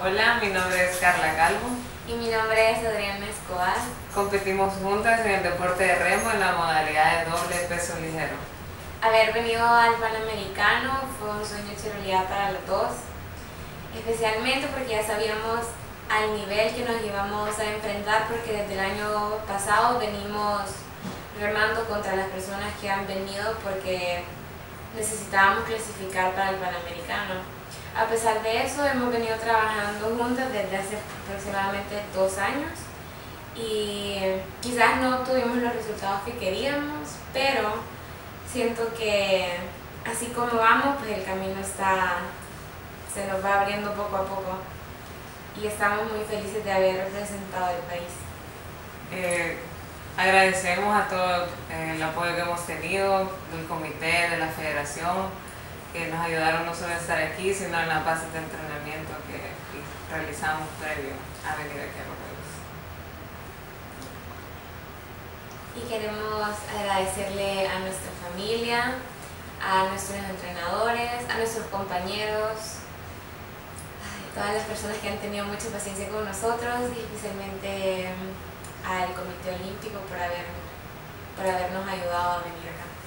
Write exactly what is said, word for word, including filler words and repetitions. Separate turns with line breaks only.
Hola, mi nombre es Carla Calvo.
Y mi nombre es Adriana Escobar.
Competimos juntas en el deporte de remo en la modalidad de doble peso ligero.
Haber venido al Panamericano fue un sueño hecho realidad para los dos, especialmente porque ya sabíamos al nivel que nos íbamos a enfrentar, porque desde el año pasado venimos remando contra las personas que han venido porque necesitábamos clasificar para el Panamericano. A pesar de eso, hemos venido trabajando juntas desde hace aproximadamente dos años y quizás no tuvimos los resultados que queríamos, pero siento que así como vamos, pues el camino está, se nos va abriendo poco a poco y estamos muy felices de haber representado el país.
Eh, agradecemos a todo eh, el apoyo que hemos tenido del comité, de la federación, que nos ayudaron no solo a estar aquí, sino en las bases de entrenamiento que realizamos previo a venir aquí a los Juegos.
Y queremos agradecerle a nuestra familia, a nuestros entrenadores, a nuestros compañeros, a todas las personas que han tenido mucha paciencia con nosotros y especialmente al Comité Olímpico por, haber, por habernos ayudado a venir acá.